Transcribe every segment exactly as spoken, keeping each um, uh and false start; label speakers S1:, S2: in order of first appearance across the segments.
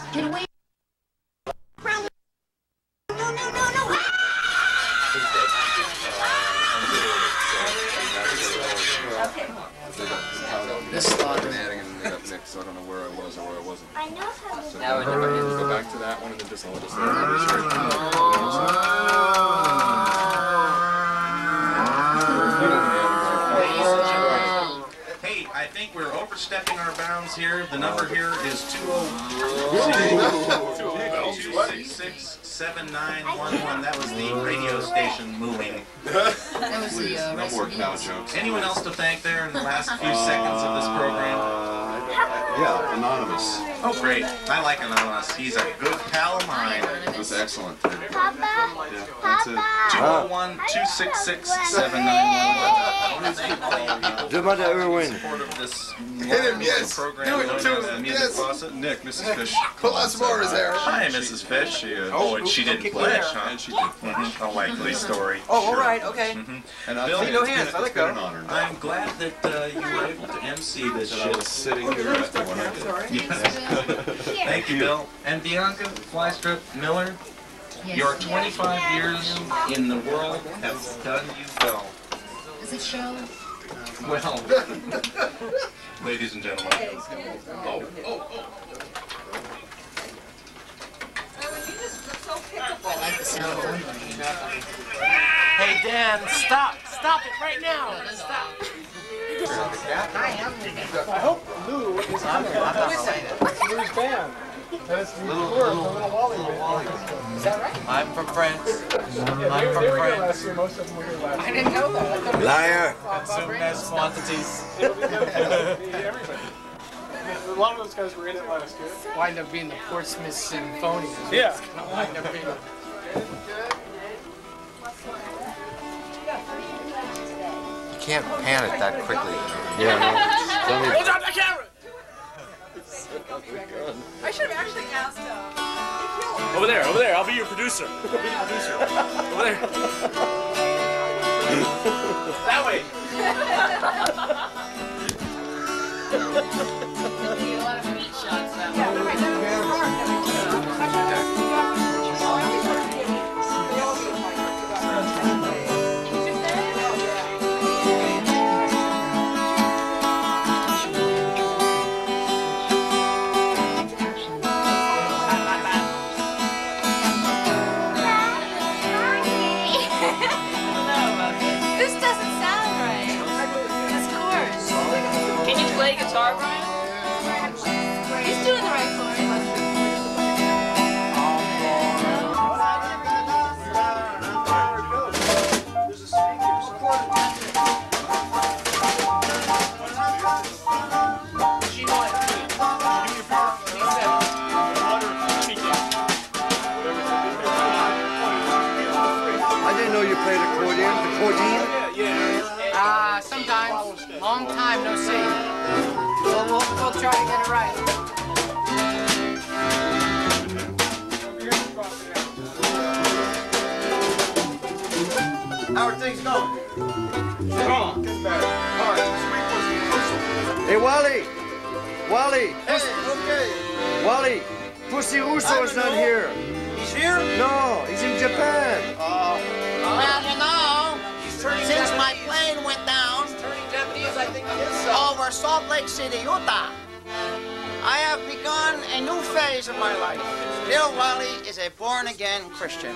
S1: Can we? No, no, no, no!
S2: This slot
S3: and adding and made up mix, so I don't know where I was or where I wasn't.
S1: I know how to.
S3: So now I never need to go back to that one and then just I'll just
S4: Hey, I think we're overstepping our bounds here. The number here is two oh six six seven nine one one. That was the radio station moving.
S2: That was the uh,
S3: no more cow jokes.
S4: Anyone else to thank there in the last few seconds of this program?
S3: Yeah, Anonymous.
S4: Oh, great. I like Anonymous. He's a good pal of mine.
S3: It was excellent. Too.
S1: Papa,
S3: Yeah, that's it.
S4: two oh one, two six six, seven nine one one. I want to thank all you people
S5: Demande à Erwin.
S4: support of this
S6: Hit him, yes.
S4: program.
S6: Do it,
S4: known
S6: do
S4: as
S6: it,
S4: the Music
S6: yes.
S4: Closet. Nick, Missus Fish.
S6: Pull out some more, is there?
S4: Hi, Missus Fish. She, uh, oh, and she didn't flinch, huh?
S3: And she did.
S4: Mm-hmm. A likely story.
S7: Oh,
S4: Sure.
S7: all right, okay.
S4: Mm-hmm.
S3: And I
S4: Bill,
S3: tell you,
S7: no
S3: it's
S7: hands,
S3: been-
S7: I let
S3: it's been
S7: go.
S3: an honor.
S4: I'm glad that uh, you were able to emcee this
S3: That I was
S4: shit.
S3: sitting here at the one I did.
S4: Yes. Thank you, Bill. And Bianca Flystrip Miller,
S2: Yes.
S4: your twenty-five years in the world have done you well.
S2: Is it shallow?
S4: Well, ladies and gentlemen. Oh, oh, oh.
S2: I like the sound of thunder.
S7: Hey, Dan, stop. Stop it right now. Stop.
S8: I hope Lou is coming. It's Lou's band. That's the
S7: Little,
S8: tour of
S7: little,
S8: the Little Wally
S7: Wally.
S8: band. Is that right?
S7: I'm from France.
S8: Yeah,
S7: I'm
S8: they,
S7: from
S8: they were here
S7: France.
S8: last year. Most of them were here last year.
S2: I didn't know that. I thought
S5: Liar.
S7: Consume mass quantities.
S8: Everybody. A lot of those guys were in it last year.
S2: wind up being the Portsmouth Symphony.
S8: Yeah.
S2: It's gonna wind up being.
S9: You can't pan it that quickly.
S5: Yeah, no.
S8: Hold on the camera!
S10: I should have actually asked him.
S8: Over there, over there. I'll be your producer. I'll be your producer. Over there. That way.
S10: Need a lot of meat shots that way. Yeah, but right there, it's hard. I should have. Oh, I always heard it. They all get like He's just there? Oh, this doesn't sound right. This chorus. Can you play guitar, Brian? He's doing the right chord.
S5: I didn't know you played accordion. Accordion?
S2: Ah, uh, sometimes. Long time no see. We'll, we'll, we'll try to get it right.
S7: How are things going? Strong.
S5: Hey, Wally! Wally!
S7: Hey, okay.
S5: Wally! Pussy Russo's not here.
S7: He's here?
S5: No, he's in Japan.
S7: Uh,
S11: Well, you know,
S7: he's turning
S11: since my
S7: Japanese.
S11: plane went down
S7: He's turning Japanese, I think he is. So.
S11: over Salt Lake City, Utah, I have begun a new phase of my life. Bill Wally is a born-again Christian.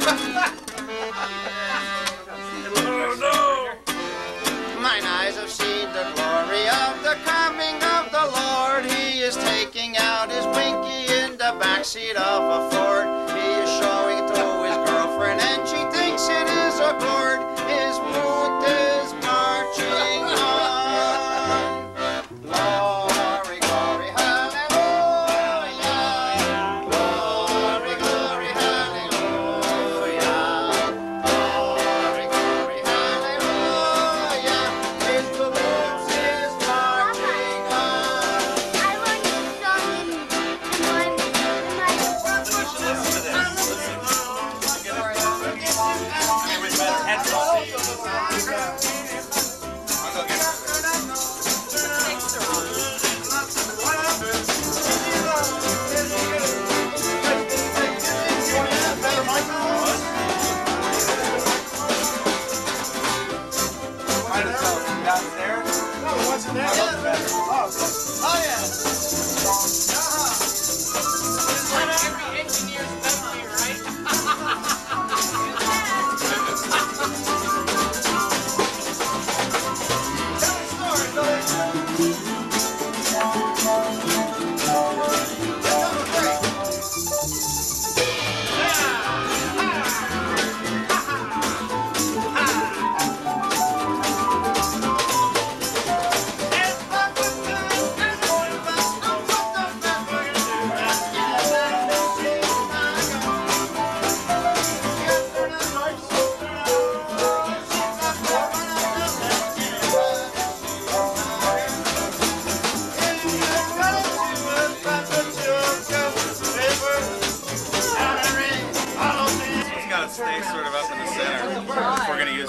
S7: Oh, no.
S11: Mine eyes have seen the glory of the coming of the Lord. He is taking out his winky in the backseat of a Ford. He is showing to his girlfriend and she thinks it is a gourd. His mood is marching on. Glory, glory, hallelujah. Glory, glory, hallelujah. Glory, glory, hallelujah. His balloons is marching on.
S1: I want to song in, in my, in my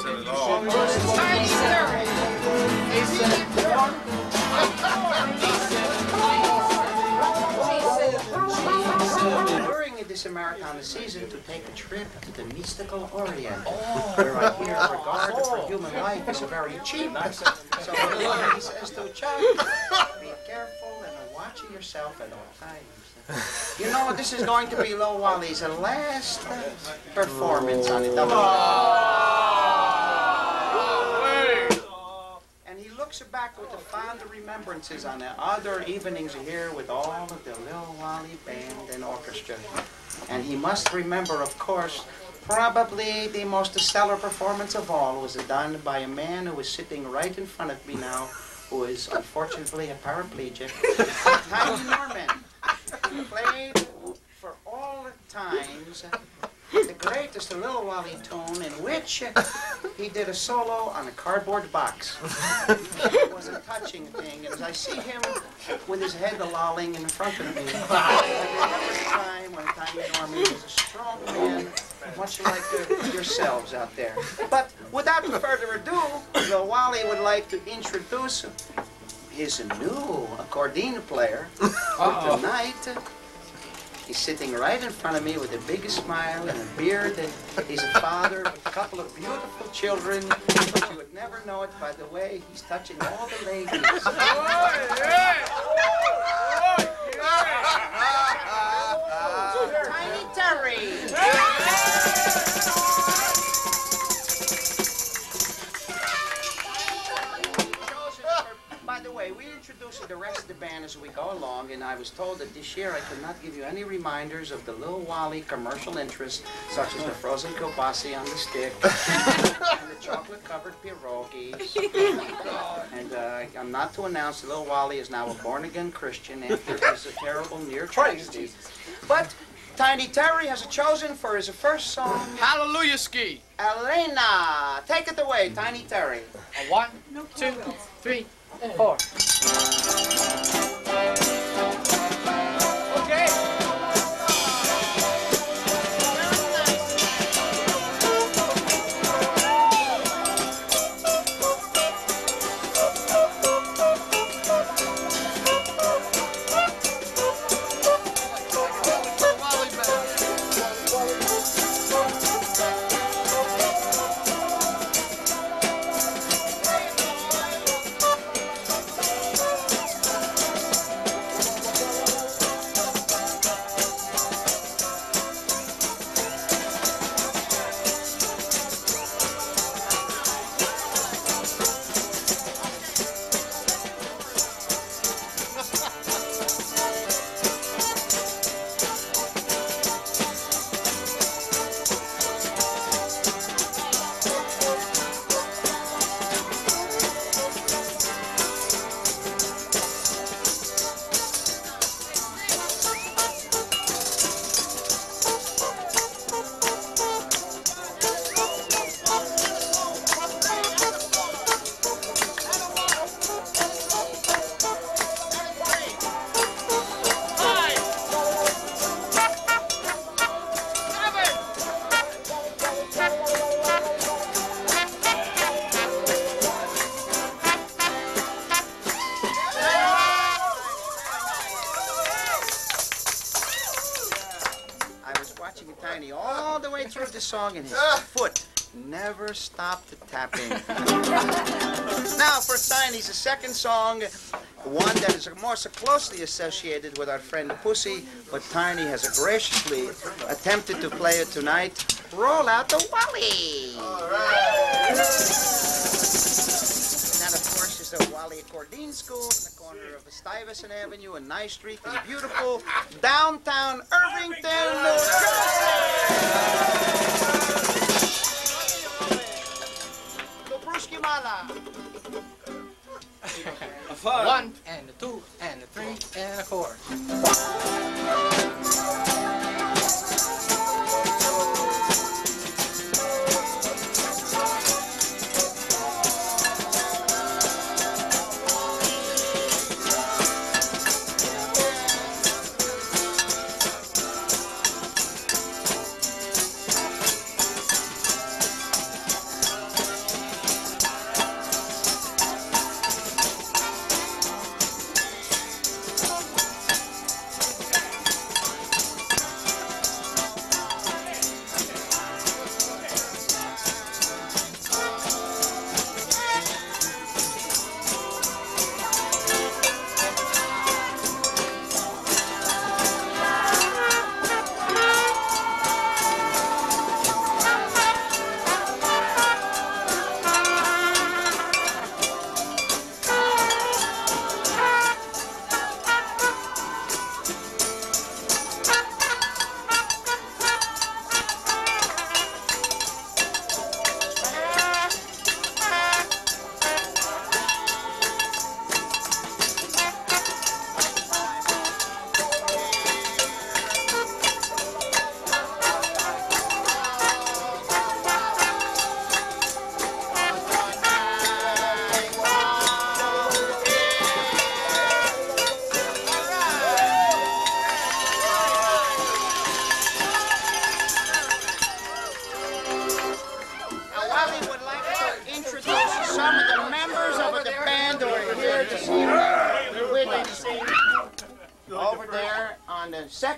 S4: said it all.
S2: Tiny Terry.
S11: During this Americana season to take a trip to the mystical Orient, where I hear regard for human life is very cheap. So he says to Chuck, be careful and watching yourself at all times. You know, this is going to be Lil Wally's last performance on the W W E. And he looks back with the fond remembrances on the other evenings here with all of the Lil Wally band and orchestra. And he must remember, of course, probably the most stellar performance of all was done by a man who is sitting right in front of me now, who is unfortunately a paraplegic, Tiny Norman. He played for all times the greatest Lil Wally tune in which he did a solo on a cardboard box. It was a touching thing, and as I see him with his head lolling in front of me, I remember the time when Tiny Norman was a strong man, much like uh, yourselves out there. But without further ado, Lil Wally would like to introduce his new accordion player for tonight. He's sitting right in front of me with a big smile and a beard, and he's a father of a couple of beautiful children, but you would never know it by the way he's touching all the ladies. Tiny Terry! By the way, we introduced the rest of the band as we go along, and I was told that this year I could not give you any reminders of the Lil Wally commercial interests, such as the frozen kielbasa on the stick, and the chocolate-covered pierogies. And uh, I'm not to announce that Lil Wally is now a born-again Christian after his terrible near tragedy. But Tiny Terry has chosen for his first song,
S2: Hallelujah Ski.
S11: Elena. Take it away, Tiny Terry.
S2: A one, two, three, four. Okay. all the way through the song, and his foot never stopped tapping. Now for Tiny's second song, one that is more so closely associated with our friend Pussy, but Tiny has graciously attempted to play it tonight. Roll out the Wally! All right. That, of course, is the Wally Accordion School in the corner of Stuyvesant Avenue and Nye Street in beautiful downtown Irvington, New Jersey! Dobruski Mala! One, and a two, and a three, and a four.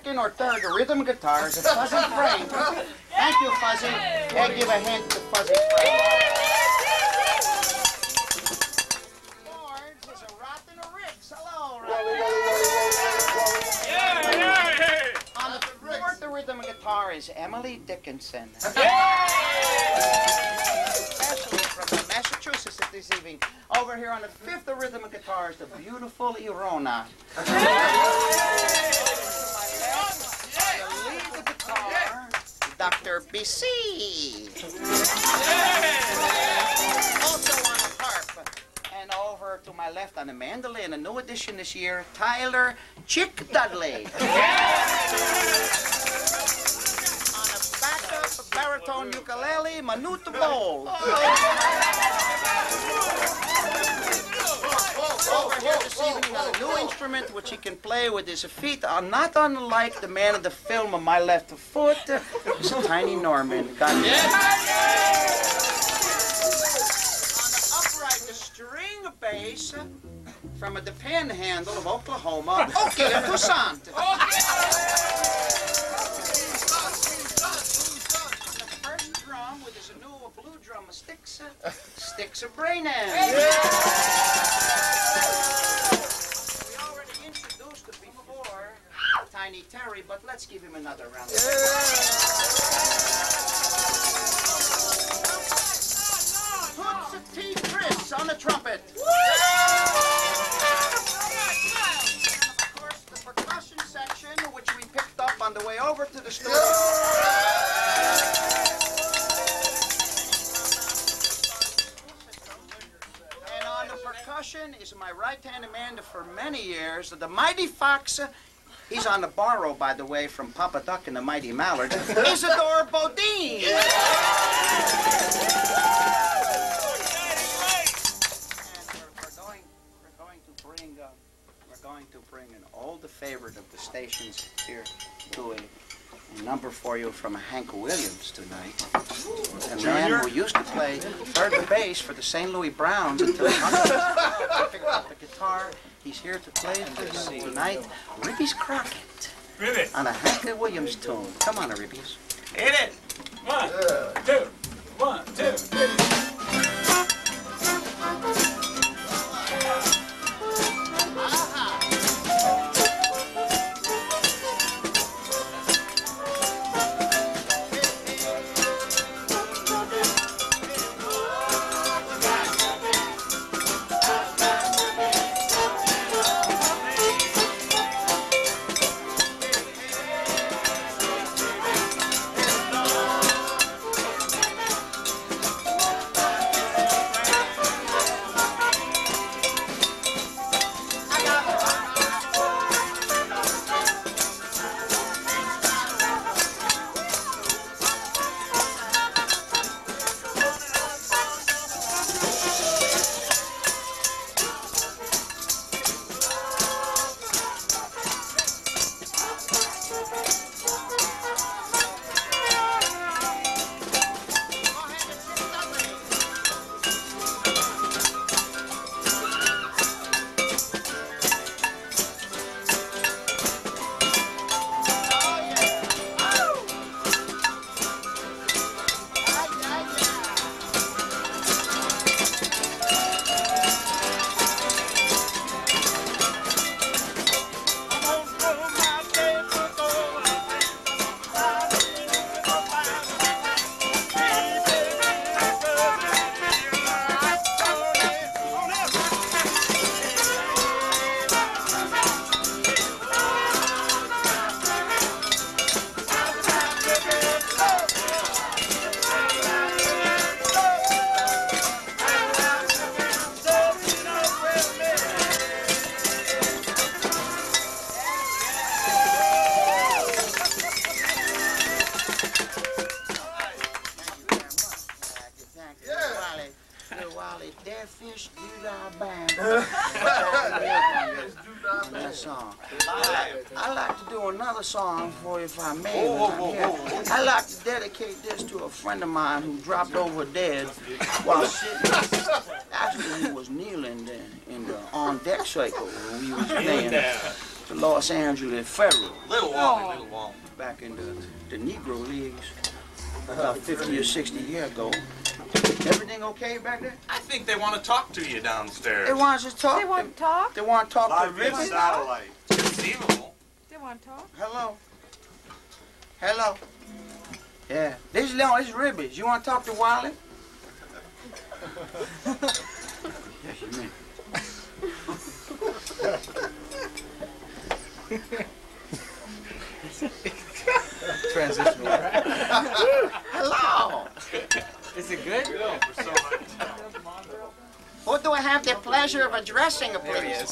S2: second or third rhythm guitars, Fuzzy Frank. Thank you, Fuzzy. And give a hand to Fuzzy Frank. Boards is a Rotten Ricks. Hello, Rotten.
S7: Yeah, yeah, yeah.
S2: On the fourth rhythm guitar is Emily Dickinson. Especially from Massachusetts this evening. Over here on the fifth rhythm guitar is the beautiful Irona. On the lead guitar, Doctor B C. Also on the harp. And over to my left on the mandolin, a new addition this year, Tyler Chick Dudley. On the backup baritone ukulele, Manute Bowl. Over here this evening on a new instrument which he can play with his feet, uh, not unlike the man of the film on my left foot, is Tiny Norman. God on the upright, the string bass from the panhandle of Oklahoma, Okie Toussaint. The first drum with his new blue drum sticks, Sticks of Brainan. We already introduced him before, Tiny Terry, but let's give him another round. Yeah. Tootsie T. Chris on the trumpet. And of course, the percussion section, which we picked up on the way over to the studio. Is my right-hand man for many years, the Mighty Fox. He's on the borrow, by the way, from Papa Duck and the Mighty Mallards. Isidore Bodine. And we're, we're going, we're going to bring, uh, we're going to bring an old favorite of the stations here to a, a number for you from Hank Williams tonight. A man who used to play third bass for the Saint Louis Browns until he picked up the guitar. He's here to play for us tonight. Ribby's Crockett.
S7: Ribby.
S2: On a Hank Williams tune. Come on, Ribby's.
S7: Hit it. One, two, one, two, three.
S2: I'd like to do another song for you, if I may.
S6: Whoa, whoa, whoa, whoa.
S2: I'd like to dedicate this to a friend of mine who dropped over dead while sitting. Actually, he was kneeling in, in the on-deck cycle when we was playing. to Los Angeles Federal.
S4: Little Wally, Little Wally.
S2: Back in the, the Negro leagues about fifty or sixty years ago. Everything okay back there?
S4: I think they want to talk to you downstairs.
S2: They want us to talk.
S10: They want to talk?
S2: They want to talk
S4: Live
S2: to
S4: via
S2: Ribby.
S4: satellite. Conceivable.
S10: They want to talk?
S2: Hello. Hello. Yeah. This is Leon. This is Ribbies. You want to talk to Wally? Yes, you may.
S8: Transitional.
S2: Hello.
S8: Is it good?
S2: Who do I have the pleasure of addressing, please?
S8: There he is.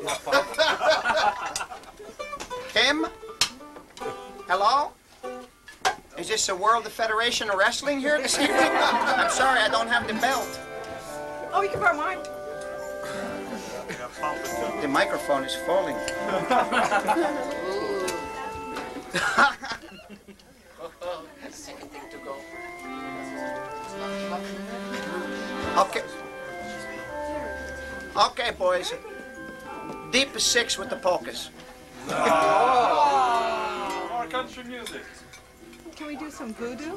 S2: Kim? Hello? Is this the World Federation of Wrestling here this evening? I'm sorry, I don't have the belt.
S10: Oh, you can borrow mine.
S2: The microphone is falling. Second thing to go. Okay. Okay, boys. Deep is six with the polkas.
S4: Oh. More country music.
S10: Can we do some voodoo?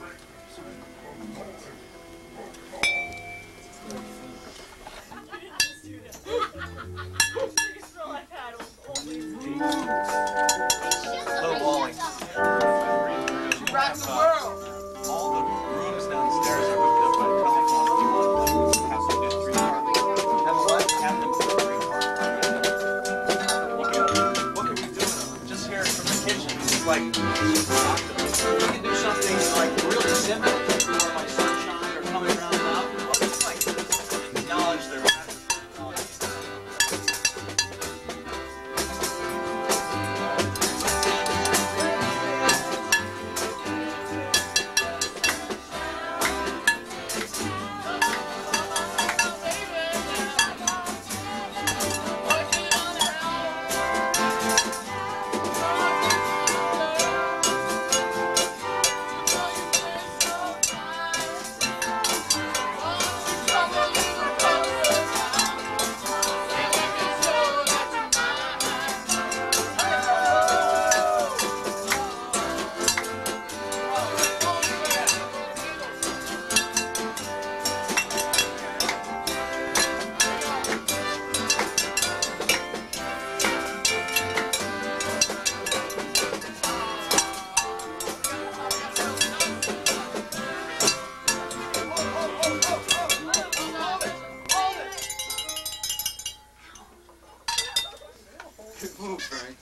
S4: Little Wally.
S2: Rock the world.
S4: All the rooms downstairs are hooked up by telephone. Have to do three part. Have what? Have them do three part. What can we do? Just hear it from the kitchen. It's like,
S8: We can do something like really simple, or like sunshine or coming around up. It's like acknowledge their
S2: Move, Frank.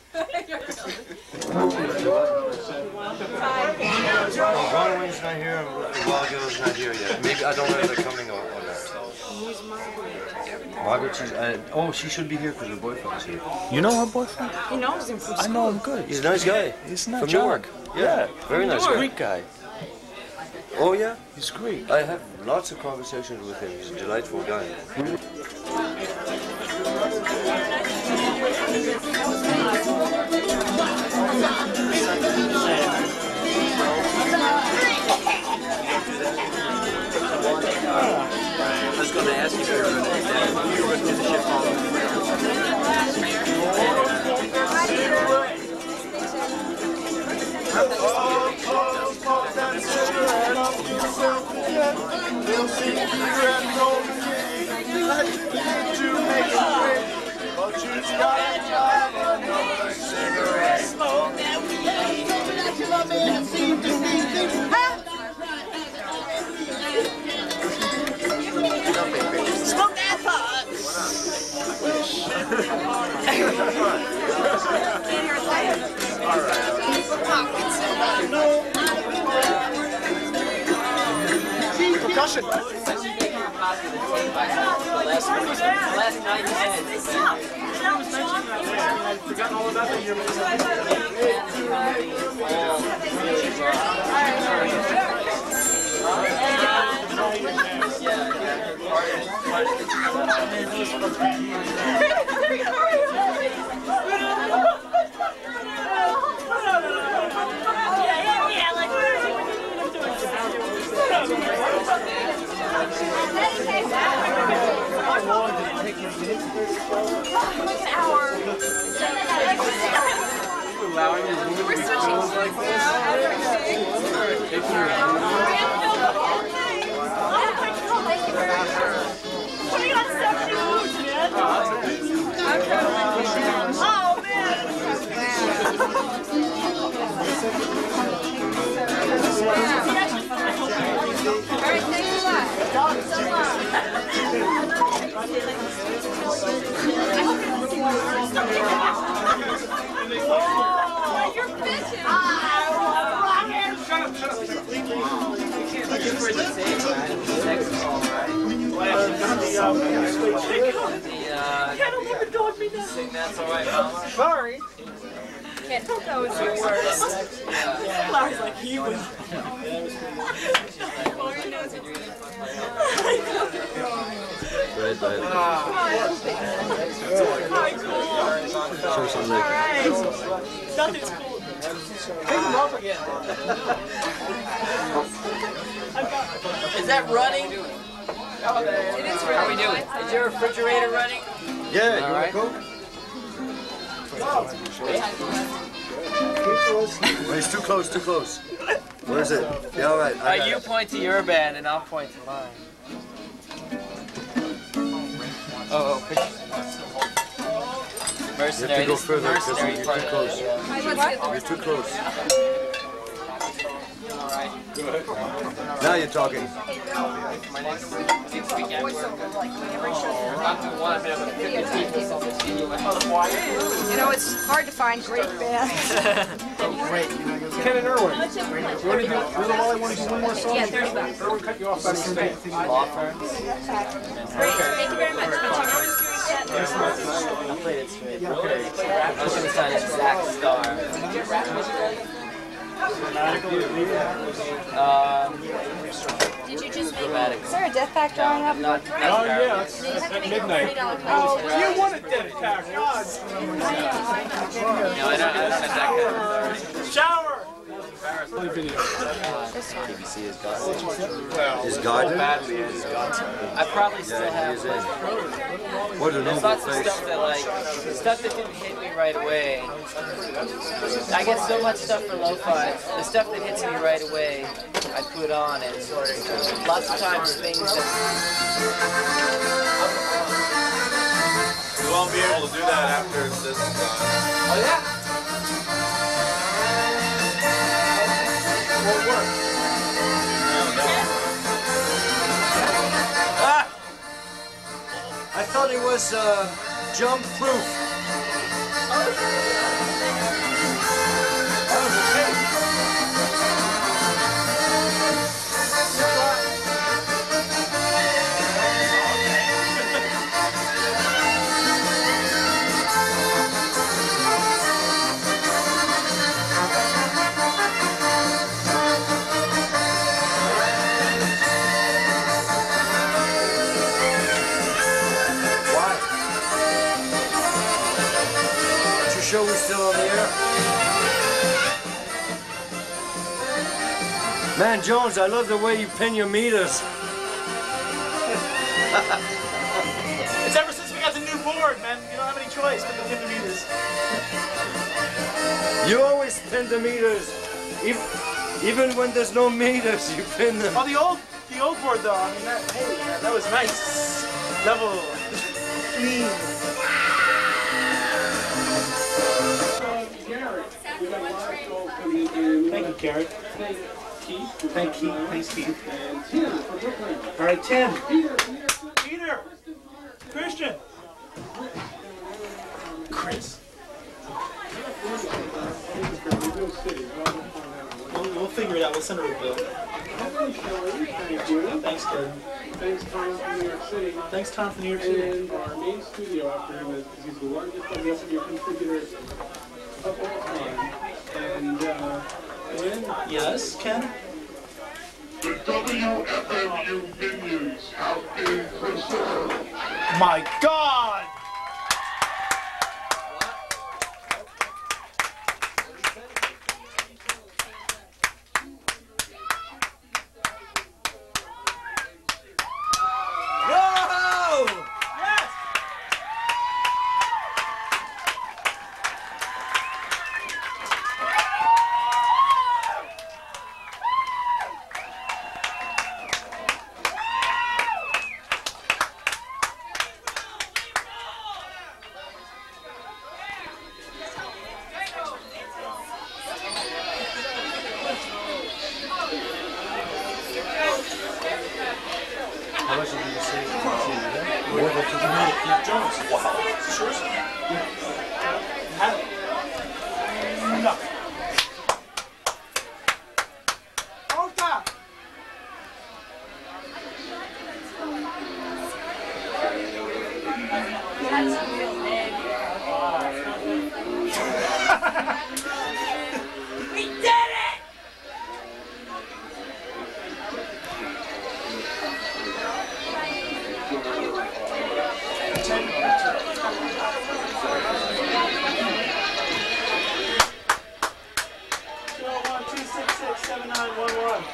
S5: Bronwyn's not here, and Walgo's not here yet. Maybe, I don't know if they're coming or, or not.
S10: Who's Margaret?
S5: Margaret, she's, uh, oh, she should be here because her boyfriend's here. You know her boyfriend?
S10: He knows him from
S5: I know him good. He's a nice guy.
S7: He's not
S5: From
S7: John.
S5: Newark. Yeah, very nice guy.
S7: Greek guy.
S5: Oh, yeah?
S7: He's Greek.
S5: I have lots of conversations with him. He's a delightful guy.
S8: I was going to ask you if you were going to do that. You were going to do the ship all
S11: They'll see you and go to make it quick, but you gotta have another cigarette. Smoke that weed. That you love me and seem to be smoke that pot.
S2: Percussion.
S8: last ninety minutes.
S4: I've forgotten all about that year.
S10: An hour.
S7: allowing your woman to be clothed like this? If you're
S10: Alright, thanks a lot. So long. Oh, you're fishing. Shut up, shut up, shut up.
S8: Looking for the same, right? Next call, right? The, uh, sing That's Alright, Mama.
S10: Sorry. Can't hope that was your worst.
S8: Yeah.
S10: Larry's like, he was.
S5: Right, right. Show some leg.
S10: Nothing's cool.
S8: Pick him up again. Is that running?
S10: It is
S8: How we doing? Is your refrigerator running?
S5: Yeah, you
S8: All
S5: want
S8: right.
S5: to go? Wait, it's too close, too close. Where is it? Yeah, all right.
S8: All right, you point to your band and I'll point to mine. Oh, oh, mercenary.
S5: You have to go further because
S8: mercenary
S5: you're
S8: part
S5: too
S8: of
S5: close.
S8: it,
S5: You're too close.
S8: All right.
S5: Now you're talking.
S10: You know, it's hard to find great bands.
S7: great. Ken and Irwin. You want to do, you're the one I want to do one more song?
S10: Yeah, thirty bucks.
S7: Irwin cut you off by the
S8: Law firm.
S10: Great, thank you very much.
S8: I played it straight. I was going to sign Zach Star. Um,
S10: Did you just make
S8: dramatic.
S10: Is there a death pack drawing up?
S8: Not, not
S7: Oh, yeah, it's at midnight.
S10: Oh,
S7: You want a death pack, God.
S8: No, I don't, I don't have that kind of
S7: Shower!
S5: T B C is God. Is God?
S8: badly is. I probably still
S5: Yeah,
S8: have
S5: he is in.
S8: like,
S5: What a
S8: there's
S5: noble
S8: lots of
S5: face.
S8: stuff that like, stuff that didn't hit me right away. I get so much stuff for lo-fi. The stuff that hits me right away, I put on and lots of times things that...
S3: You won't be able to do that after this is done.
S8: Oh yeah?
S7: Won't work.
S5: Ah! I thought it was uh, jump proof. Show we're still on the air. Man, Jones, I love the way you pin your meters.
S7: It's ever since we got the new board, man. You don't have any choice but to pin the meters.
S5: You always pin the meters. Even, even when there's no meters, you pin them.
S7: Oh, the old, the old board though. I mean, that, hey, that was nice. Level, clean. Thank you, Garrett. Thank you. Thanks, Keith. All right, Tim. Peter. Christian. Chris. We'll, we'll figure it out. We'll send her a bill. Thanks, Kevin.
S12: Thanks, Tom from New York City.
S7: Thanks, Tom from New York City.
S12: And our main studio after him is he's the largest W F M contributor of all time. And, uh, and
S7: Yes, Ken?
S12: the W F M U Vineyards out in Brazil.
S7: My God! Jones. Wow. Sure. No.
S10: We did it!
S7: two oh one, two six six, seven nine one one.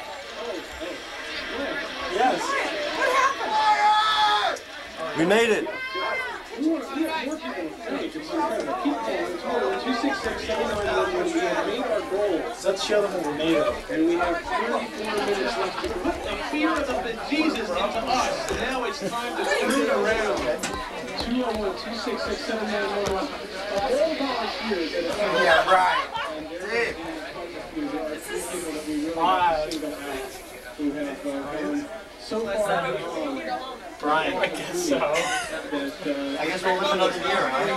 S7: Yes.
S10: What happened?
S5: We made it.
S12: We want to get more people to stage. It's incredible. Keep calling. two six six, seven nine one one. We have made our goals.
S7: Let's show them what we're made of.
S12: And we have thirty-four minutes left to put the fear of the Jesus into us. Now it's time to turn it around. two oh one, two six six, seven nine one one. Of all volunteers that have
S2: Yeah, right.
S12: and there are quite a few. There are three people that we really want to single out who have uh, gone so far beyond.
S7: Brian, I guess so.
S12: That, uh,
S2: I guess we'll live another year, huh?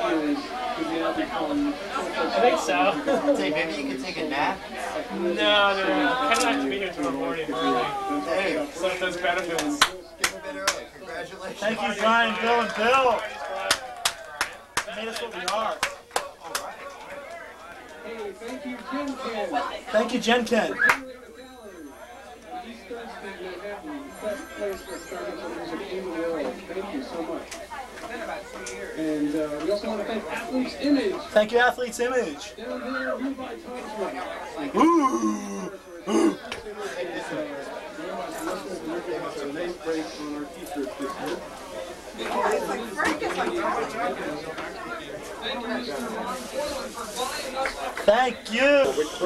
S7: I think so.
S2: Hey, maybe you could take a nap?
S7: No, no, no. I kind of have to be here tomorrow morning early.
S2: Hey,
S7: So if those benefits.
S2: give a bit early. Congratulations.
S7: Thank you, Brian, Bill, and Bill. Made us what we are.
S12: Hey, thank you, Jen Ken.
S7: Thank you, Jen Ken.
S12: East Thursday, Manhattan, best place for experimental music in the world. Thank you so much. And uh, we also want to thank Athletes Image.
S7: Thank you, Athletes Image.
S12: Down there, you buy Tom's Run.
S7: Ooh. Ooh.
S12: A nice break on our t-shirts this year.
S7: Thank you.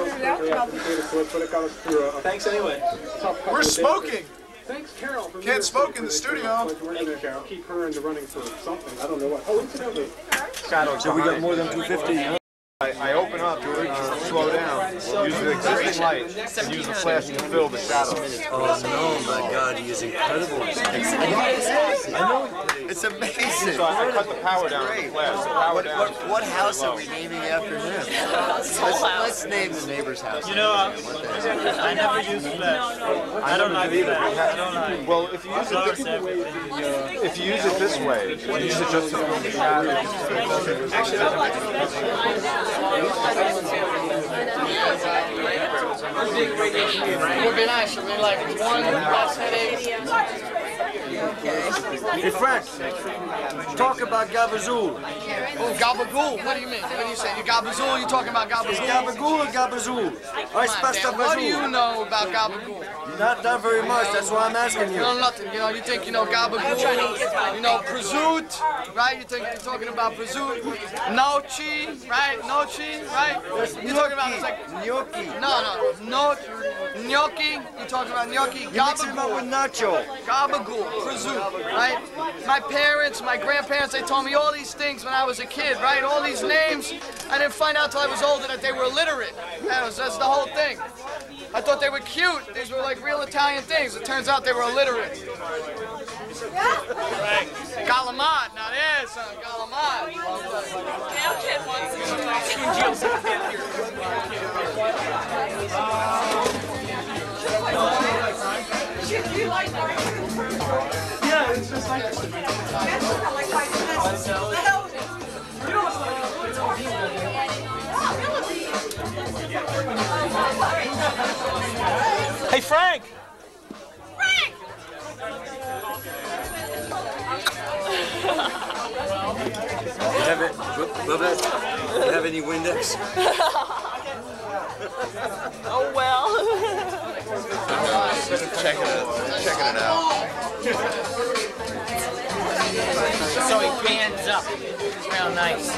S12: Thanks
S7: anyway.
S6: We're smoking.
S12: Thanks, Carol. For
S6: Can't smoke in the studio.
S12: Thank you, Carol. Keep her in the running for something. I don't know what. Oh, incidentally.
S5: So we got more than two fifty.
S9: I, I open up, uh, slow down, use the existing light, and use the flash to fill the shadows.
S5: Oh no, my God, he is incredible.
S2: I know. It's amazing.
S9: So I, I cut the power down on the flash. The power
S2: What,
S9: down
S2: what,
S9: is
S2: what
S9: really
S2: house
S9: low.
S2: are we naming after him? Let's, let's name the neighbor's house.
S7: You know, uh, I never use flash. I don't like flash. I don't like.
S9: Well, if you use it
S7: Flowers
S9: this,
S7: everything.
S9: if you use it this way, you use it just to fill the shadows.
S8: Would be nice if we like one last headache.
S5: Hey Frank, talk about Gabazool.
S8: Oh, gabagool. What do you mean? What do you say? You gabazool? You talking about gabagool?
S5: Gabagool or Gabazool? I spesta
S8: What do you
S5: Bazool.
S8: know about gabagool?
S5: Not, not very much, that's why I'm asking
S8: You
S5: you.
S8: know nothing. You know, you think you know gabagool. You know prosciutto, right? You think you're talking about prosciutto. Noci, right? Noci, right? You're talking about it's like
S5: Gnocchi.
S8: no, no, no, gnocchi. You're talking about gnocchi.
S5: You mix him up with
S8: Gabagool.
S5: nacho.
S8: Gabagool, prosciutto, right? My parents, my grandparents, they told me all these things when I was a kid, right? All these names. I didn't find out till I was older that they were illiterate. That was, that's the whole thing. I thought they were cute. These were like real Italian things. It turns out they were illiterate. Galamad, now there's some Galamad.
S10: Now Ken wants to you like
S7: Yeah, it's just like. Hey Frank.
S10: Frank!
S5: You have it, Bubba, you have any Windex?
S10: Oh well.
S9: Checking it, checking it out.
S8: So he pans up. It's real nice.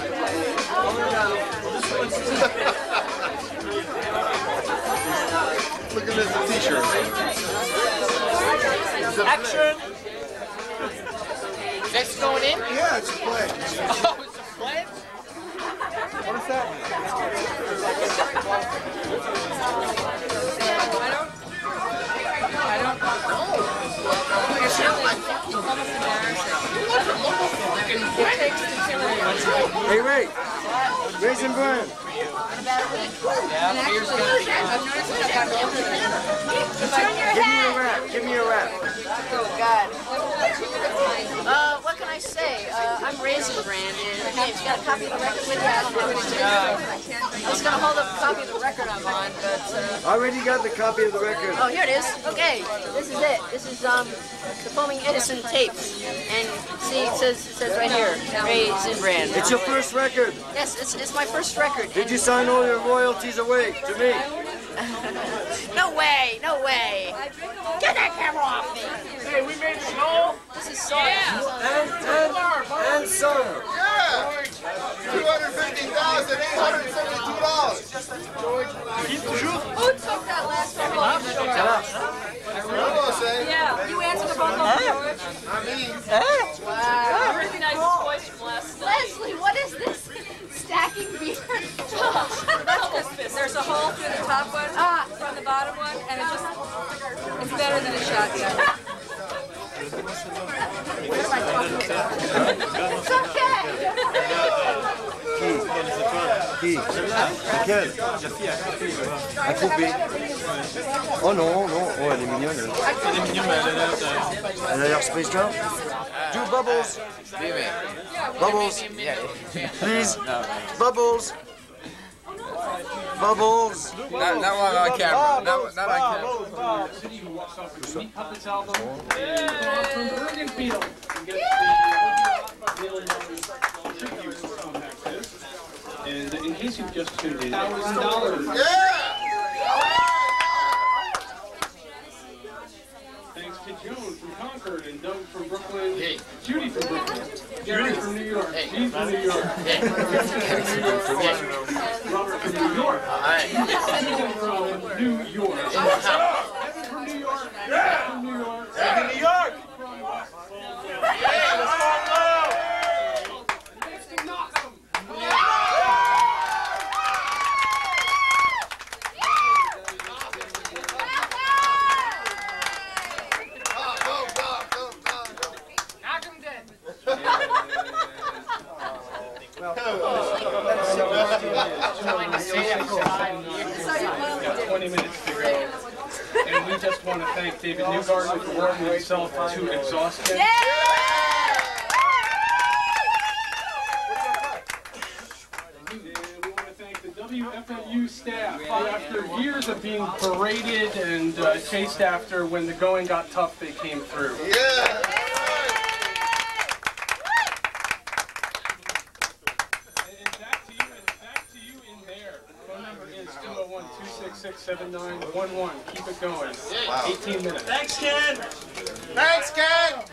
S9: Look at this t-shirt.
S7: Action.
S8: This going in?
S9: Yeah, it's a play.
S8: Oh, it's a pledge?
S9: What is that?
S8: I don't know. It's almost embarrassing.
S5: Raisin Bran.
S8: Yeah, beer's gonna be
S5: Give me a rap. Give me a rap.
S13: Oh, God. Uh, what can I say? Uh, I'm Raisin Bran, and hey, if you got a copy of the record with you, I don't know what to do. I was going to hold up a copy of the record I'm on, but... Uh...
S5: I already got the copy of the record.
S13: Oh, here it is. Okay, this is it. This is um the Foaming Edison tapes. And see, it says, it says right here, Raisin Bran.
S5: It's your first record.
S13: Yes, it's, it's my first record.
S5: Did you sign all your royalties away to me?
S13: No way, no way. Get that camera off me.
S7: Hey, we made the goal.
S13: This is Sawyer.
S5: And, and, and Sawyer.
S6: Yeah! two hundred fifty thousand eight hundred seventy-two dollars.
S13: Who took that last phone call?
S10: Yeah, you answered the phone call, George.
S6: I mean,
S13: Wow.
S10: I recognize his voice from last night.
S13: Leslie, what is this? Stacking beer.
S10: There's a hole through the top one,
S13: Ah.
S10: from the bottom one, and it just, it's better than a shotgun.
S13: What am I talking about? It's okay.
S5: Qui? Lequel? Un coupé. Oh non, non. Oh, elle est mignonne. Elle, elle est mignonne, mais elle a l'air de... Elle a l'air Space Jam. Do Bubbles. Bubbles. Please. Bubbles. Bubbles.
S9: Not, not one on camera. Not, not on camera.
S12: City who walks off with the Meat Puppets album from Bergenfield. And get the Daily Numbers tribute from Access. And in case you've just tuned in, thousand dollars. Thanks to Joan from Concord and Doug from Brooklyn, hey. Judy from Brooklyn, Jerry from New York, hey. Steve from New York, hey. Robert from New York, Stephen from New York, Evan from New York, yeah. from New York,
S7: From New York.
S12: from West Baltimore,
S7: Yeah, let's go.
S12: next to Knoxham. twenty minutes to go. And we just want to thank David Newgarden for working himself to exhaustion.
S13: Yeah!
S12: And we want to thank the W F M U staff who, after years of being paraded and uh, chased after, when the going got tough, they came through.
S6: yeah.
S12: And back to you, and back to you in there. Phone number is two oh one, two six six, seven nine one one. Keep it going. eighteen minutes.
S7: Thanks, Ken.
S6: Thanks, Ken.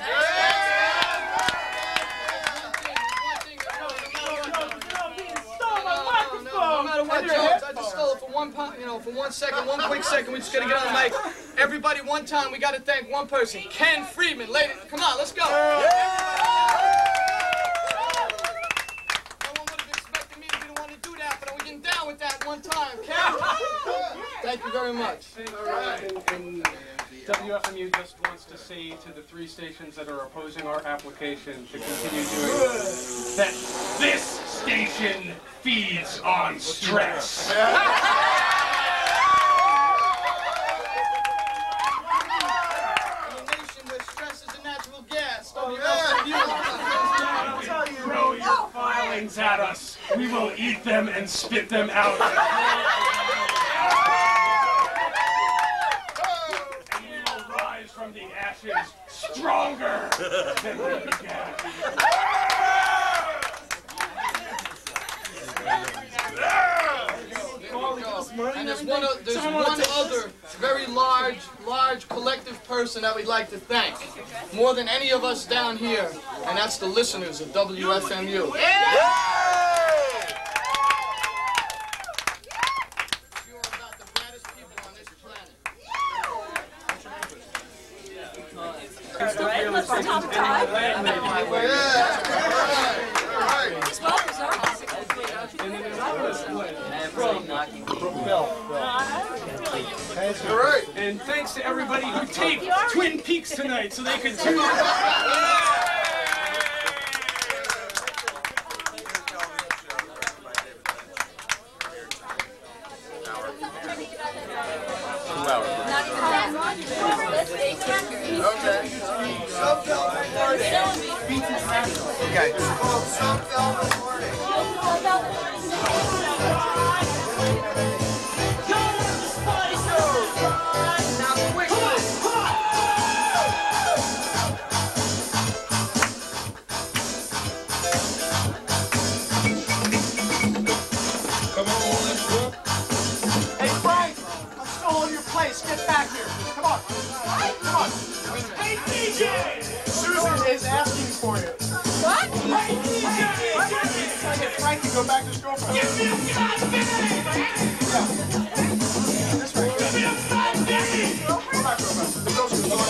S7: No matter what, Jones, I just stole it for one, po- you know, for one second, one quick second. We just gotta get on the mic. Everybody, one time, we gotta thank one person, Ken Friedman. Ladies, come on, let's go. No one would have expected me to be the one to do that, but I'm getting down with that one time, Ken. Thank you very much.
S12: And, and W F M U just wants to say to the three stations that are opposing our application to continue doing this, that this station feeds on stress.
S7: In a nation where stress is a natural gas, W F M U.
S12: Throw your filings at us. We will eat them and spit them out. And we will rise from the ashes stronger than we began.
S7: And there's one, o- there's one other very large, large collective person that we'd like to thank, more than any of us down here, and that's the listeners of W F M U.
S12: And thanks to everybody who taped Twin Peaks tonight so they could tune in.
S5: Okay.
S14: Hey, Frank, I'm still in your place. Get back here. Come on. Come on. Hey, D J! Susan is asking for you.
S10: What?
S14: Hey, D J! Trying to get Frank to go back to his girlfriend. Give me a fat Benny! This way. Give me a fat Benny! Go back, girlfriend. The girls are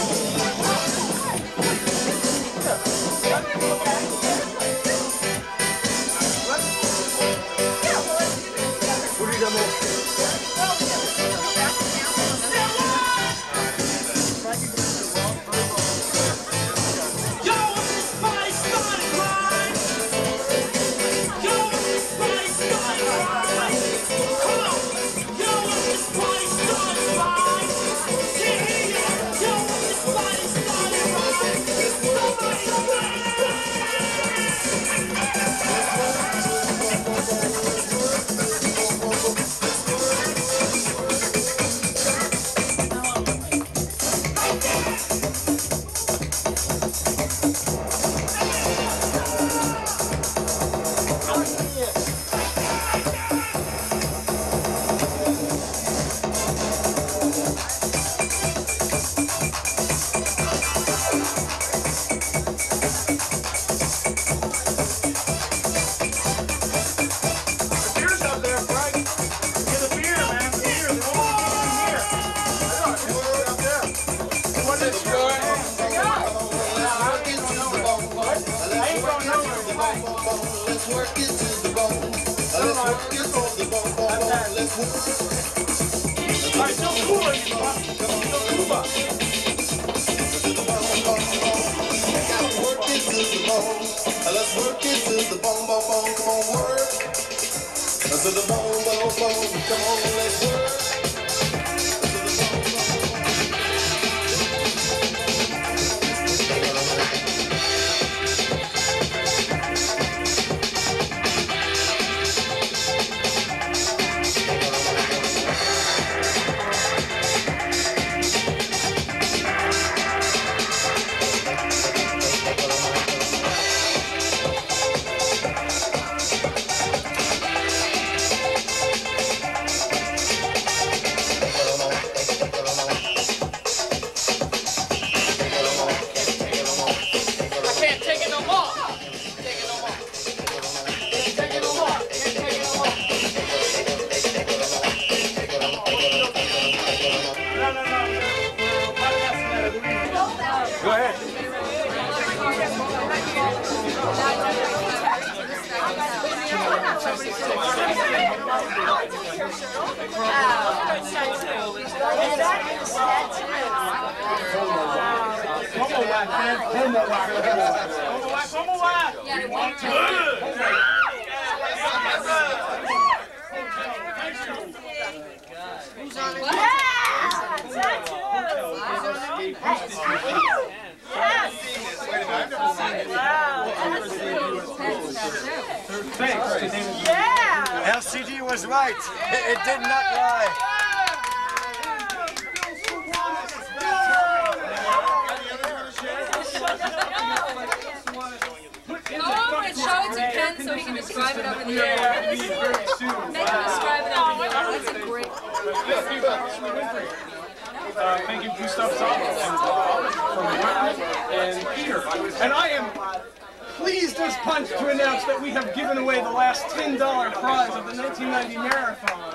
S6: Let's work it to the bone, bone, bone, come on, work. To the bone, bone, bone, come on, let's work.
S5: L C D was right. It, it did not lie.
S10: Go over and show it to Ken so he can describe it up in the air. Make him describe it up in the air. That's a great.
S12: Uh, thank you, Gustav Salo from Whitman and Peter. And I am pleased as punch to announce that we have given away the last ten dollar prize of the nineteen ninety marathon.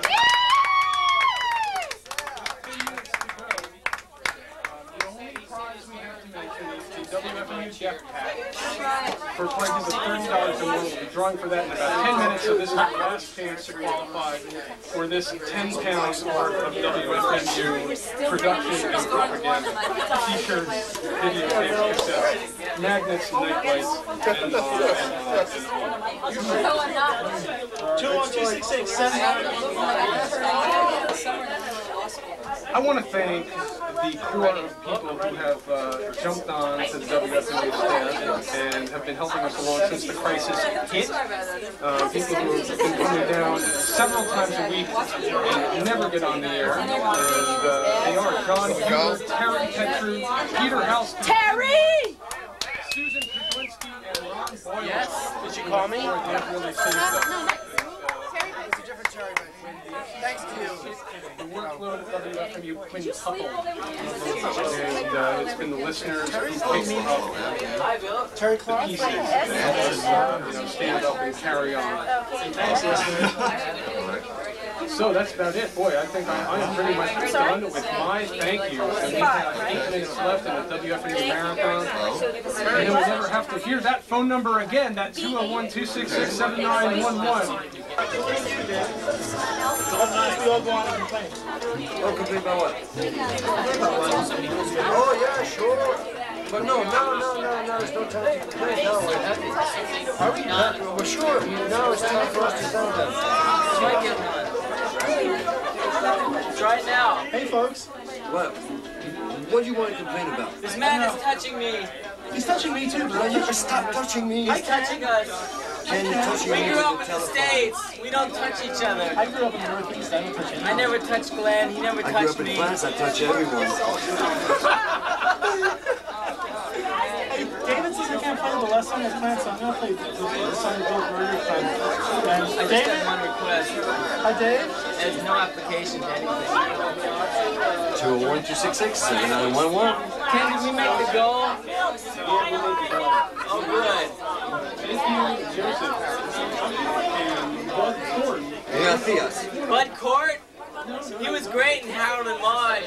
S12: W F M U Jeff Pack. For prizes of thirty dollars or more, we'll be drawing for that in about ten minutes, so this is the last chance to qualify for this ten pounds worth of W F M U production and propaganda. T-shirts, videotapes, cassettes, magnets, night lights, and uh,
S14: two one two six six seven
S12: I want to thank the core of people who have uh, jumped on to the W F M U staff and have been helping us along since the crisis hit. Uh, people who have been coming down several times a week and never get on the air. And uh, they are John Huber, Terry Petru, Peter House,
S13: Terry!
S12: Susan Kudlinski, and Ron Boyle.
S8: Yes?
S12: Did you call me?
S13: Uh, no, no. Terry,
S14: It's a different Terry, but thanks to you.
S12: The workload of W F M U quintupled. And uh, it's been the listeners who picked up
S14: Terry
S12: the
S14: Clark?
S12: pieces and uh, you know, stand up and carry on. Thanks, listeners. So that's about it. Boy, I think I, I'm pretty much done with my thank yous. And we have eight minutes left in the W F M U marathon. And we'll never have to hear that phone number again, that two oh one, two six six, seven nine one one.
S14: We all go on and complain.
S5: Oh, complain about what? Oh, yeah, sure. But no, no, no, no, no, there's no time to complain now. Are we? Well, sure. Now it's time for us to sound them.
S8: Try get one. Try it now.
S14: Hey, folks.
S5: What? What do you want to complain about?
S8: This man is touching me.
S14: He's touching me, too, bro.
S5: Will you just stop touching me?
S8: He's touching us.
S5: Can you touch me?
S8: We grew up in the States. We don't touch each other.
S14: I grew up in the Northeast. I don't touch anyone.
S8: I never touched Glenn. He never
S5: I grew
S8: touched
S5: up in
S8: me.
S5: France. I touch everyone.
S14: Hey, David says I can't play the last song as planned, so I'm going to play the, the song Bill Murray played.
S8: I just
S14: David?
S8: have one request.
S14: Hi, Dave.
S8: There's no application to anything.
S5: two oh one, two six six, seven nine one one.
S8: Ken, did we make the goal? Oh, good.
S12: Thank you, Joseph. And Bud Court.
S5: Yeah, Theos.
S8: Bud Court? He was great in Harold and Maude.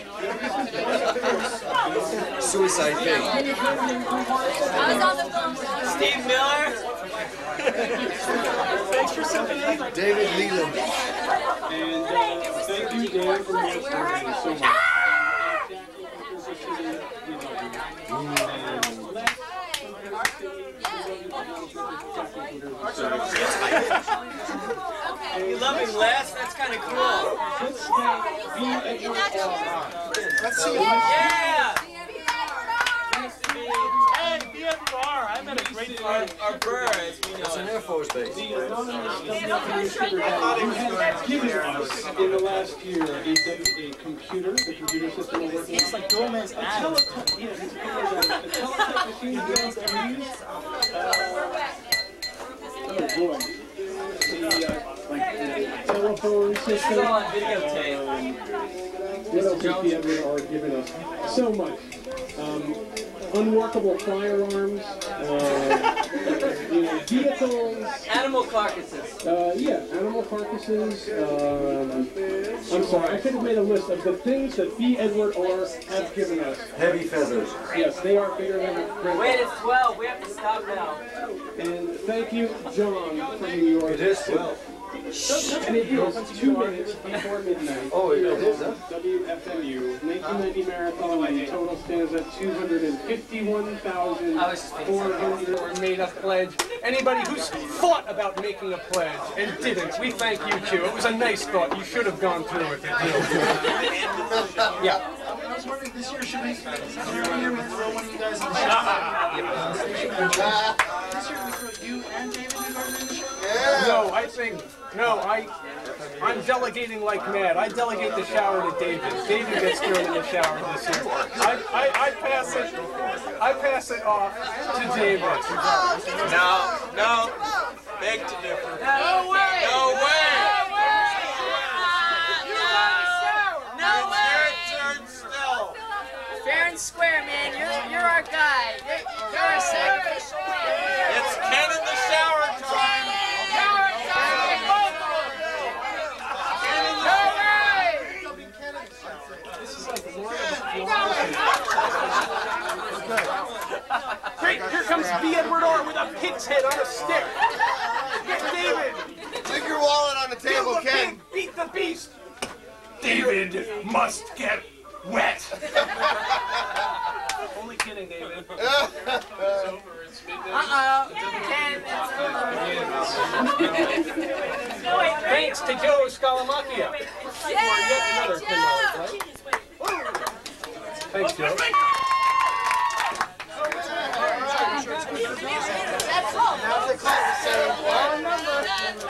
S5: Suicide Pig.
S8: Steve Miller?
S14: Thanks for something.
S5: David Leland.
S12: And uh, thank you, Dan, for listening so much.
S8: You love him less? That's kind of cool.
S14: Let's see.
S8: Yeah!
S14: Hey, B F R. I met a great
S8: Our, our birds, we know
S5: It's an
S8: it.
S5: Air Force base.
S12: The anonymous W F M U Sugar Daddy, you have given us in the last year a, a computer, the computer system we're working
S14: It's like Gomez
S12: a
S14: Adams.
S12: teletype, yeah, it's a teletype machine that runs everything. Oh boy. The, uh, like the telephone system.
S8: This is all on videotape.
S12: Um, what else has the Edward R given us? So much. Um, unworkable firearms, uh, you know, vehicles.
S8: Animal carcasses.
S12: Uh, yeah, animal carcasses. Um, I'm sorry, I should have made a list of the things that B. Edward R. have given us.
S5: Heavy feathers.
S12: Yes, they are bigger than a
S8: Wait, it's twelve. We have to stop now.
S12: And thank you, John, from New York.
S5: It is twelve.
S12: And it is two minutes before midnight.
S5: Oh, it is, huh?
S12: W F M U nineteen ninety marathon. The total stands at two hundred fifty-one thousand four hundred.
S15: Made a pledge. Anybody who's thought about making a pledge and didn't, we thank you too. It was a nice thought. You should have gone through with it. Yeah.
S14: I was wondering, this year should we, this year we throw one of you guys in the show? This year we throw you and David in the show?
S15: No, I think no. I I'm delegating like mad. I delegate the shower to David. David gets thrown in the shower this year. I I, I pass it. I pass it off to David.
S3: No, no, beg to differ.
S8: No way!
S3: No way!
S13: No way!
S3: Turn still.
S13: Fair and square, man. You're you're our guy. You're, you're our sacrificial lamb.
S3: It's Ken in the shower time.
S13: Shower time. Both of them.
S3: Ken in the
S12: This is like more of
S15: Great, here comes B. Edward R. with a pig's head on a stick. Get David.
S3: Leave your wallet on the table,
S15: Kill the
S3: Ken.
S15: pig, beat the beast. David must get wet. Only kidding, David.
S13: Uh-oh. Ken, it's over.
S15: Thanks to Joe Scalamacchia. For yet another ten dollars, right? Thanks, Joe.
S2: Now the call to say, wrong number.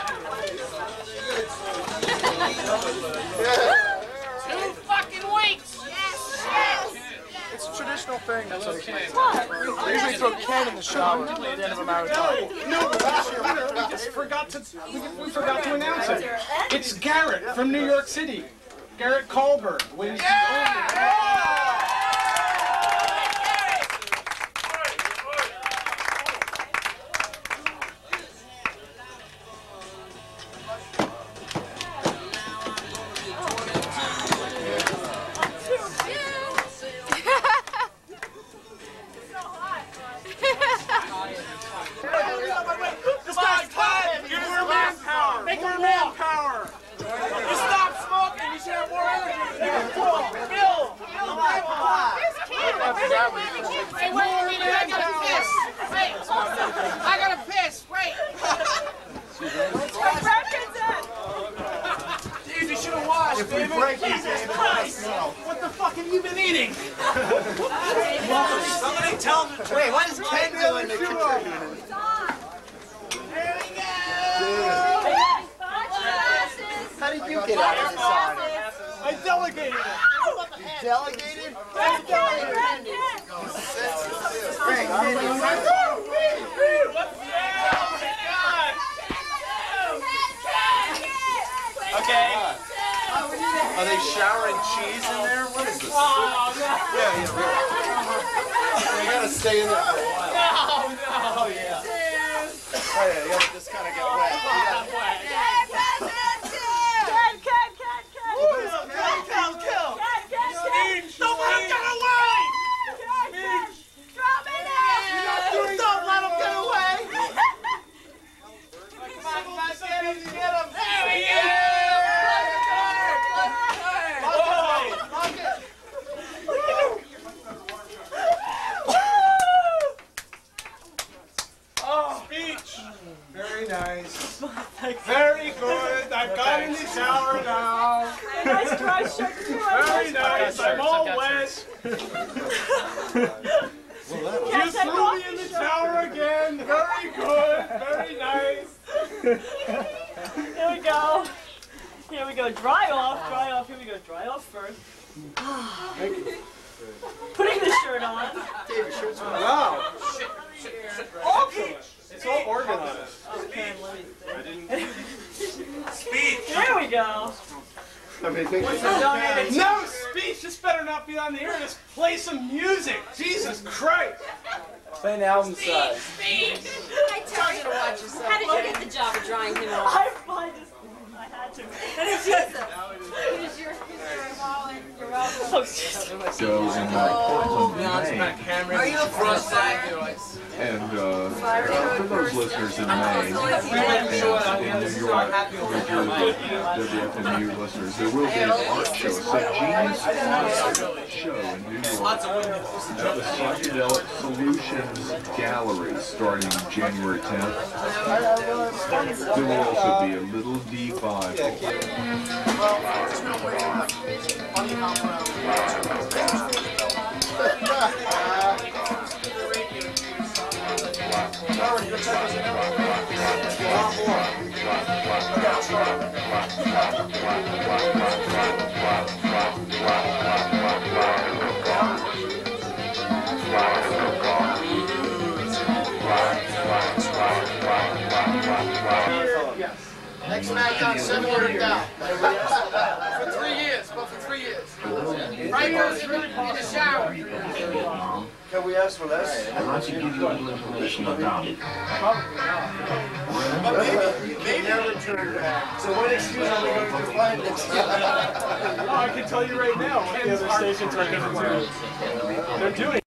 S10: Two fucking weeks! Yes, yes!
S14: It's a traditional thing. That's like, they usually throw Ken in the shower at the end of a marathon.
S15: No, but last year we just forgot to we, we forgot to announce it. It's Garrett from New York City. Garrett Colbert wins.
S14: This guy's tired. Give more manpower. Make more manpower. You stop smoking. You should have more energy. Bill, Bill, Bill,
S10: Hey, wait a minute, I gotta piss. Wait, I gotta piss. Wait.
S14: Dave, you should have washed. If we break these, Dave, what the fuck have you been eating? Somebody tell me.
S2: Wait, what is Ken doing to contribute? How did you get out of this song?
S15: I delegated it.
S2: You delegated?
S10: I delegated.
S2: Frank,
S3: Okay. Are they showering cheese in there? What is this?
S10: Oh, no.
S3: Yeah, yeah. You gotta stay in there for a while.
S10: No, no, yeah.
S3: Oh yeah, you have to just kind of get wet. You gotta-
S14: Kill, kill, kill. Speech. Don't let him get away. Speech. Don't let him get away.
S10: Come on, come on, get him, get him.
S14: There he is.
S15: Oh, speech. Very nice. Very good. I've got in the shower now.
S10: Nice dry shirt.
S15: Very nice. I'm all wet. You threw me in the shower again. Very good. Very nice.
S10: Here we go. Here we go. Dry off. Dry off. Here we go. Dry off first. Putting the shirt on.
S2: David, shirt's on.
S15: Wow.
S10: Okay.
S15: It's all organized.
S10: Okay, let me
S15: I didn't.
S10: Speech. There we go.
S2: I mean, think
S15: No speech. This better not be on the air. Just play some music. Jesus Christ.
S3: Play an album side.
S10: Speech.
S13: I tell you to watch yourself. How did you get the job of drying him off?
S10: I, I just, I had to. And it's just,
S13: Here's your, here's your wallet. You're welcome.
S10: oh, Jesus.
S5: Goes in like Portland,
S10: Are you a cross
S5: and uh, for those listeners in Maine and in New York, New Jersey, W F M U listeners, there will be an art show, it's a Genius Art show in New York at the Psychedelic Solutions Gallery starting January tenth. There will also be a little D five.
S7: Next match on seven hundred down. For three years, but for three years. Right goes in the, in the shower.
S2: Can we ask for less?
S5: I'll give you a little information about it.
S2: But maybe, maybe never turn back. So what excuse are we going to find this?
S15: Oh, I can tell you right now what the other stations are going to do. They're doing